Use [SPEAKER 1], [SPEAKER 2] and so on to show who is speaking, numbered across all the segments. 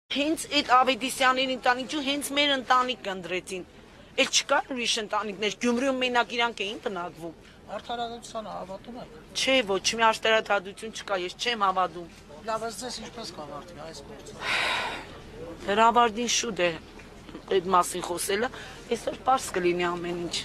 [SPEAKER 1] Հենց այդ Ավետիսյանների ընտանիքին հենց մեր ընտանիք ընտրեցին։ Էլ չկար ուրիշ ընտանիքներ, Գյումրիում մենակ իրանք էին բնակվում։
[SPEAKER 2] Արդարադատությանը հավատում եք։
[SPEAKER 1] Չէ, ոչ, մի աշտարակադություն չկա, ես չեմ հավատում։
[SPEAKER 2] Լավ, ձեզ ինչպես կավարտվի այս գործը։
[SPEAKER 1] Հրավարտին շուտ է այդ մասին խոսելը, այսօր պարզ կլինի ամեն ինչ։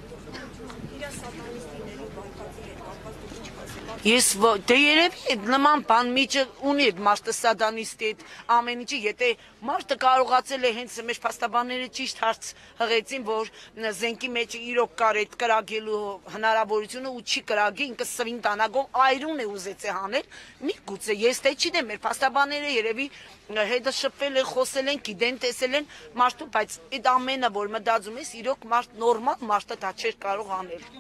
[SPEAKER 1] Ես դե երևի այդ նման բան միջը ունի այդ մարդը սատանիստի այդ ամեն ինչը, եթե մարդը կարողացել է հենց մեր փաստաբանները ճիշտ հարց հղեցին, որ զենքի մեջ իրոք կար այդ կրակելու հնարավորությունը ու չի կրակի, ինքը սվին տանագով այրուն է ուզեցե հանել, մի գուցե ես թե չգիտեմ, մեր փաստաբանները երևի հետը շփվել են, խոսել են, գիտեն, տեսել են մարդու, բայց այդ ամենը, որ մտածում ես, իրոք մարդ նորմալ մարդը դա չէր կարող անել։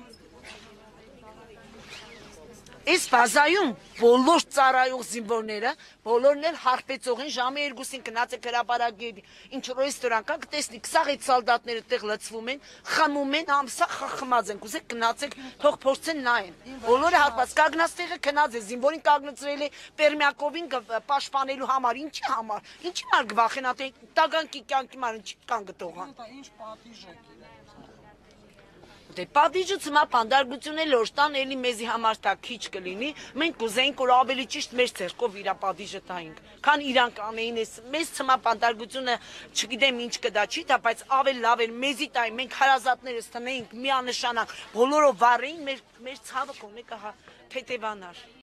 [SPEAKER 1] Այս բազայում բոլոր ծառայող զինվորները, բոլորն էլ հարբեցող են, ժամը 2-ին գնացեք հրապարակի, ինչ ռեստորան կա, կտեսնի, քսաղ այդ սալդատները տեղ լցվում են, խմում են, ամսա խմած են, կուզեք գնացեք, թող փորձեն նայեն։ Բոլորը հարբած, կանգնած տեղը քնած է, զինվորին կանգնացրել է Պերմյակովին պաշտպանելու համար, ինչի համար, ինչի համար գվախենա, տագանքի կյանքի համար, ինչի կան գտողան։
[SPEAKER 2] Ինչ պատիժ է գիրել։
[SPEAKER 1] Դե պատիժը ցմա փանդարգությունը լոր տան էլի մեզի համար դա քիչ կլինի, մենք կուզեինք որ ավելի ճիշտ մեր ցերկով իրա պատիժը տայինք, քան իրանք անեին էս մեզ ցմա փանդարգությունը չգիտեմ ինչ կդա չի դա, բայց ավելի լավ էր մեզի տային, մենք հարազատներս տնեինք միանշանակ, բոլորով վառեին մեր ցավը կողմեկը թեթևանար։